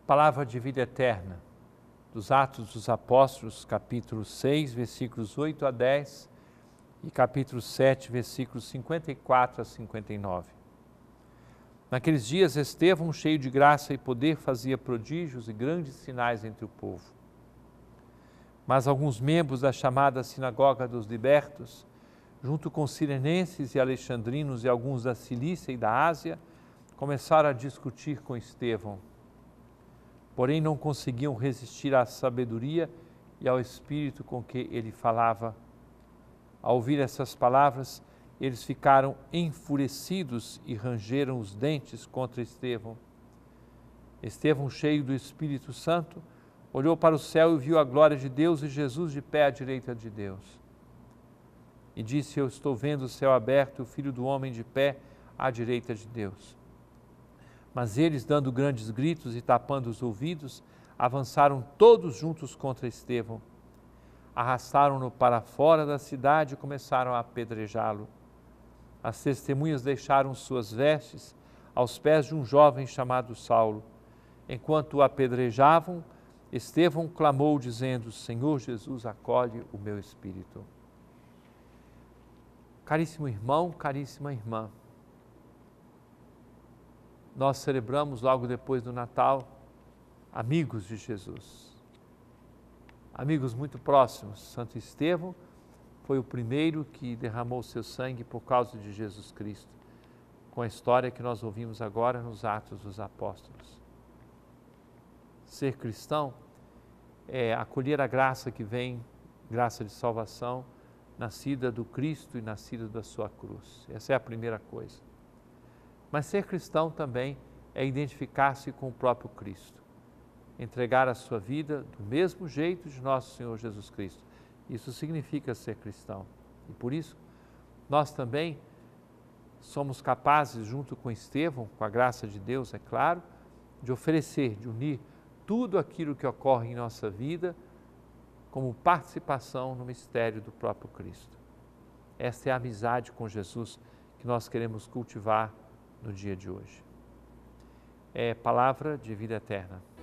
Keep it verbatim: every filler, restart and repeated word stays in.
Palavra de vida eterna, dos Atos dos Apóstolos, capítulo seis, versículos oito a dez e capítulo sete, versículos cinquenta e quatro a cinquenta e nove. Naqueles dias, Estevão, cheio de graça e poder, fazia prodígios e grandes sinais entre o povo. Mas alguns membros da chamada Sinagoga dos Libertos, junto com sirenenses e alexandrinos e alguns da Cilícia e da Ásia, começaram a discutir com Estevão. Porém, não conseguiam resistir à sabedoria e ao espírito com que ele falava. Ao ouvir essas palavras, eles ficaram enfurecidos e rangeram os dentes contra Estevão. Estevão, cheio do Espírito Santo, olhou para o céu e viu a glória de Deus e Jesus de pé à direita de Deus. E disse: Eu estou vendo o céu aberto e o Filho do Homem de pé à direita de Deus. Mas eles, dando grandes gritos e tapando os ouvidos, avançaram todos juntos contra Estevão. Arrastaram-no para fora da cidade e começaram a apedrejá-lo. As testemunhas deixaram suas vestes aos pés de um jovem chamado Saulo. Enquanto o apedrejavam, Estevão clamou, dizendo: Senhor Jesus, acolhe o meu espírito. Caríssimo irmão, caríssima irmã, nós celebramos logo depois do Natal amigos de Jesus, amigos muito próximos. Santo Estevão foi o primeiro que derramou seu sangue por causa de Jesus Cristo, com a história que nós ouvimos agora nos Atos dos Apóstolos. Ser cristão é acolher a graça que vem, graça de salvação, nascida do Cristo e nascida da sua cruz. Essa é a primeira coisa. Mas ser cristão também é identificar-se com o próprio Cristo, entregar a sua vida do mesmo jeito de nosso Senhor Jesus Cristo. Isso significa ser cristão. E por isso, nós também somos capazes, junto com Estevão, com a graça de Deus, é claro, de oferecer, de unir tudo aquilo que ocorre em nossa vida como participação no mistério do próprio Cristo. Esta é a amizade com Jesus que nós queremos cultivar no dia de hoje. É palavra de vida eterna.